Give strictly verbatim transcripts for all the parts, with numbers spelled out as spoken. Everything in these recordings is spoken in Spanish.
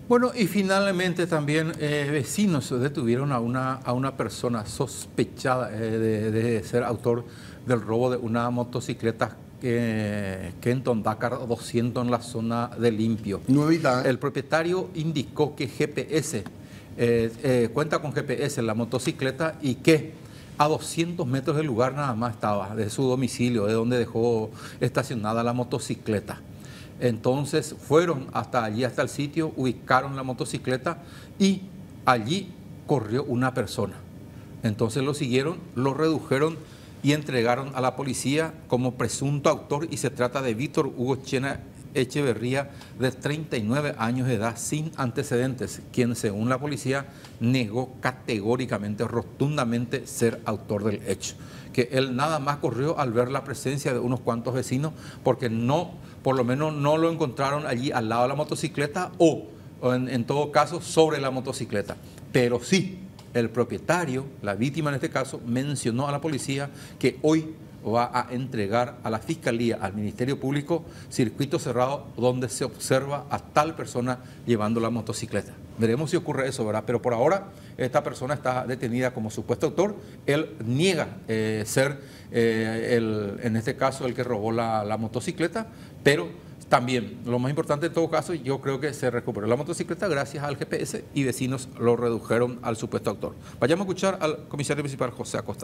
Bueno, y finalmente también eh, vecinos detuvieron a una, a una persona sospechada eh, de, de ser autor del robo de una motocicleta eh, Kenton Dakar doscientos en la zona de Limpio. Nuevita, ¿eh? El propietario indicó que G P S, eh, eh, cuenta con G P S en la motocicleta y que a doscientos metros del lugar nada más estaba, de su domicilio, de donde dejó estacionada la motocicleta. Entonces fueron hasta allí, hasta el sitio, ubicaron la motocicleta y allí corrió una persona. Entonces lo siguieron, lo redujeron y entregaron a la policía como presunto autor, y se trata de Víctor Hugo Chena Echeverría, de treinta y nueve años de edad, sin antecedentes, quien según la policía negó categóricamente, rotundamente ser autor del hecho. Que él nada más corrió al ver la presencia de unos cuantos vecinos, porque no, por lo menos no lo encontraron allí al lado de la motocicleta o, o en, en todo caso sobre la motocicleta. Pero sí, el propietario, la víctima en este caso, mencionó a la policía que hoy va a entregar a la Fiscalía, al Ministerio Público, circuito cerrado donde se observa a tal persona llevando la motocicleta. Veremos si ocurre eso, ¿verdad? Pero por ahora esta persona está detenida como supuesto autor. Él niega eh, ser, eh, el, en este caso, el que robó la, la motocicleta, pero también, lo más importante en todo caso, yo creo que se recuperó la motocicleta gracias al G P S y vecinos lo redujeron al supuesto autor. Vayamos a escuchar al comisario principal José Acosta.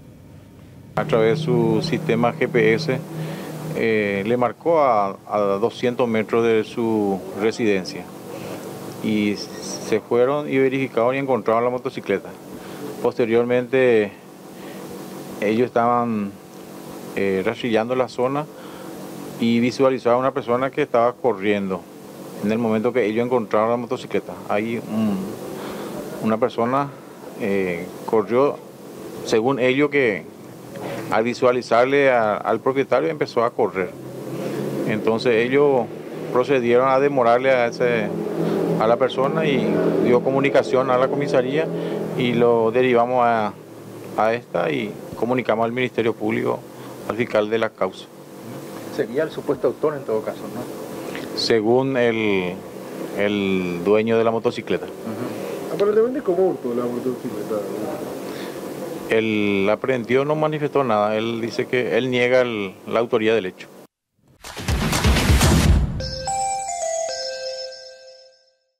A través de su sistema G P S eh, le marcó a, a doscientos metros de su residencia y se fueron y verificaron y encontraron la motocicleta. Posteriormente ellos estaban eh, rastrillando la zona y visualizaron a una persona que estaba corriendo en el momento que ellos encontraron la motocicleta. Ahí un, una persona eh, corrió, según ellos, que al visualizarle a, al propietario empezó a correr. Entonces ellos procedieron a demorarle a, ese, a la persona y dio comunicación a la comisaría y lo derivamos a, a esta y comunicamos al Ministerio Público, al fiscal de la causa. Sería el supuesto autor en todo caso, ¿no? Según el, el dueño de la motocicleta. Uh-huh. Aparentemente, ¿cómo hurtó la motocicleta? El aprehendido no manifestó nada, él dice que él niega el, la autoría del hecho.